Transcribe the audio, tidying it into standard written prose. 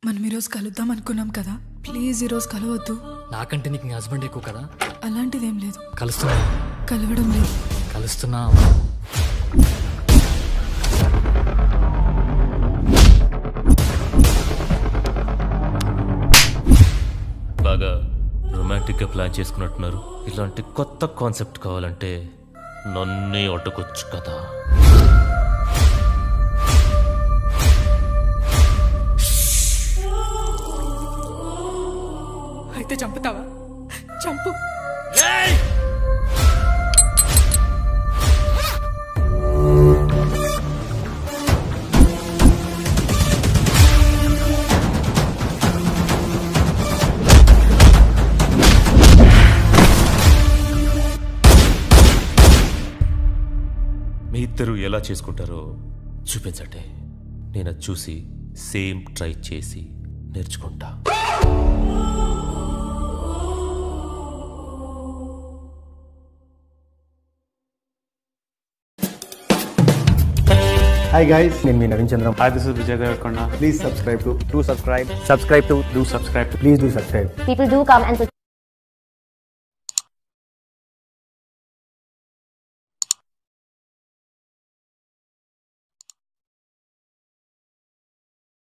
మనం ఈరోజు కలుద్దాం అనుకున్నాం కదా, ప్లీజ్ ఈరోజు కలవద్దు. నాకంటే నీకు హస్బెండ్ ఎక్కువ కదా. అలాంటిదేం లేదు. కలుస్తున్నా. కలవడం లేదు. కలుస్తున్నా. బాగా రొమాంటిక్గా ప్లాన్ చేసుకున్నట్టున్నారు. ఇలాంటి కొత్త కాన్సెప్ట్ కావాలంటే నన్నే అడ్డుకొచ్చు కదా. అయితే చంపుతావా? చంపు. మీ ఇద్దరు ఎలా చేసుకుంటారో చూపించండి. నేను అది చూసి సేమ్ ట్రై చేసి నేర్చుకుంటా. Hi guys, నేను మీ Naveen Chandram. Hi, this is Vijay Devarkonda. Please subscribe to Do subscribe. subscribe to Do subscribe. please do subscribe. People do come and